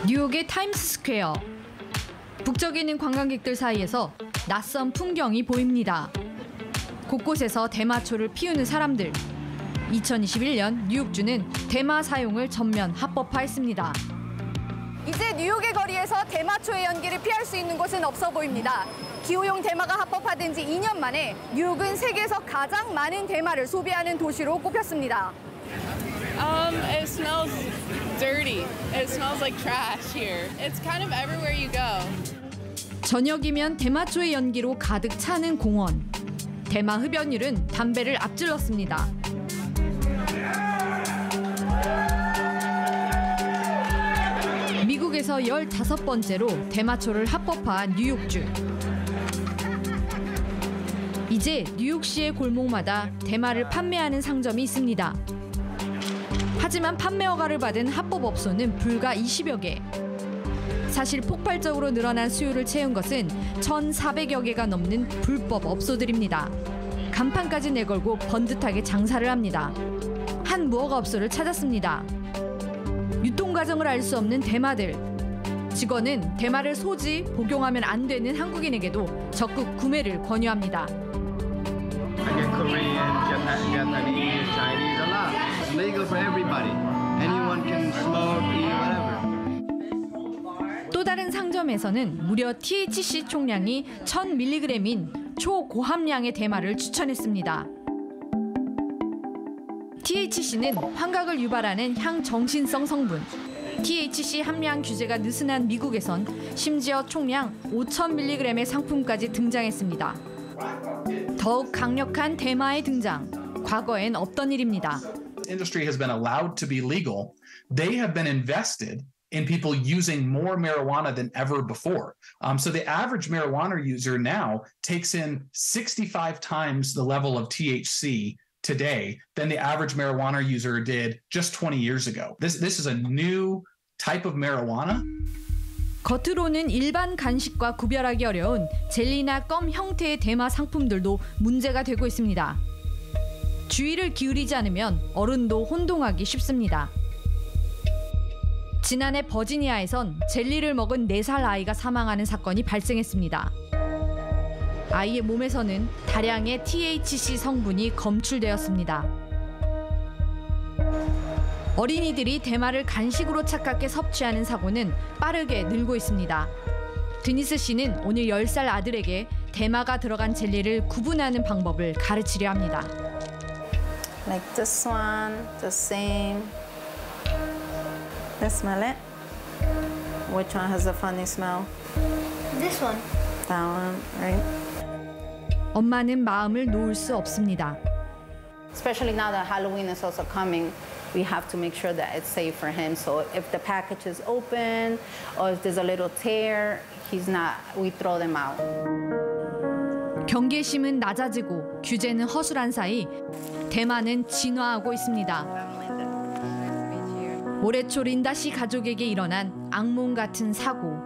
뉴욕의 타임스스퀘어. 북적이는 관광객들 사이에서 낯선 풍경이 보입니다. 곳곳에서 대마초를 피우는 사람들. 2021년 뉴욕주는 대마 사용을 전면 합법화했습니다. 이제 뉴욕의 거리에서 대마초의 연기를 피할 수 있는 곳은 없어 보입니다. 기호용 대마가 합법화된 지 2년 만에 뉴욕은 세계에서 가장 많은 대마를 소비하는 도시로 꼽혔습니다. It smells dirty. It smells like trash here. It's kind of everywhere you go. 저녁이면 대마초의 연기로 가득 차는 공원. 대마 흡연율은 담배를 앞질렀습니다. 미국에서 15번째로 대마초를 합법화한 뉴욕주. 이제 뉴욕시의 골목마다 대마를 판매하는 상점이 있습니다. 하지만 판매 허가를 받은 합법업소는 불과 20여 개. 사실 폭발적으로 늘어난 수요를 채운 것은 1,400여 개가 넘는 불법 업소들입니다. 간판까지 내걸고 번듯하게 장사를 합니다. 한 무허가업소를 찾았습니다. 유통 과정을 알 수 없는 대마들. 직원은 대마를 소지, 복용하면 안 되는 한국인에게도 적극 구매를 권유합니다. I get Korean, Japanese, Chinese, a lot. It's legal for everybody. Anyone can smoke, eat, whatever. 또 다른 상점에서는 무려 THC 총량이 1000mg인 초고함량의 대마를 추천했습니다. THC는 환각을 유발하는 향정신성 성분. THC 함량 규제가 느슨한 미국에선 심지어 총량 5000mg의 상품까지 등장했습니다. 더욱 강력한 대마의 등장. 과거엔 없던 일입니다. Industry has been allowed to be legal. They have been invested in people using more marijuana than ever before. So the average marijuana user now takes in 65 times the level of THC today than the average marijuana user did just 20 years ago. This is a new type of marijuana. 겉으로는 일반 간식과 구별하기 어려운 젤리나 껌 형태의 대마 상품들도 문제가 되고 있습니다. 주의를 기울이지 않으면 어른도 혼동하기 쉽습니다. 지난해 버지니아에선 젤리를 먹은 4살 아이가 사망하는 사건이 발생했습니다. 아이의 몸에서는 다량의 THC 성분이 검출되었습니다. 어린이들이 대마를 간식으로 착각해 섭취하는 사고는 빠르게 늘고 있습니다. 드니스 씨는 오늘 10살 아들에게 대마가 들어간 젤리를 구분하는 방법을 가르치려 합니다. Like this one, the same. Let's smell it. Which one has a funny smell? This one. That one, right? 엄마는 마음을 놓을 수 없습니다. Especially now that Halloween is also coming, we have to make sure that it's safe for him. So if the package is open or if there's a little tear, we throw them out. 경계심은 낮아지고 규제는 허술한 사이 대마는 진화하고 있습니다. 올해초 린다 씨 가족에게 일어난 악몽 같은 사고.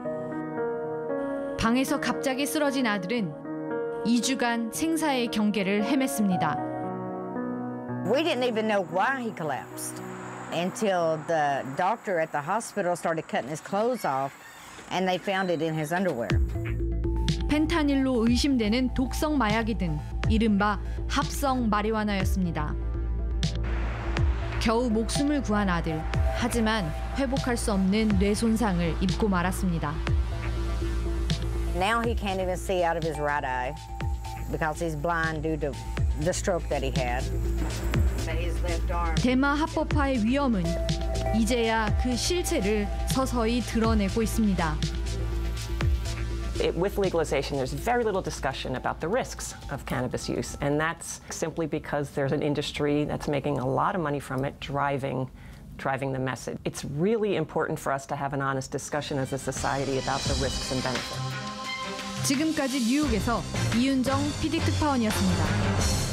방에서 갑자기 쓰러진 아들은 2주간 생사의 경계를 헤맸습니다. We didn't even know why he collapsed until the doctor at the hospital started cutting his clothes off and they found it in his underwear. 펜타닐로 의심되는 독성 마약이 든 이른바 합성 마리화나였습니다. 겨우 목숨을 구한 아들. 하지만 회복할 수 없는 뇌 손상을 입고 말았습니다. Now he can't even see out of his right eye because he's blind due to the stroke that he had. 대마 합법화의 위험은 이제야 그 실체를 서서히 드러내고 있습니다. With legalization, there's very little discussion about the risks of cannabis use, and that's simply because there's an industry that's making a lot of money from it, driving the message. It's really important for us to have an honest discussion as a society about the risks and benefits. 지금까지 뉴욕에서 이윤정 PD 특파원이었습니다.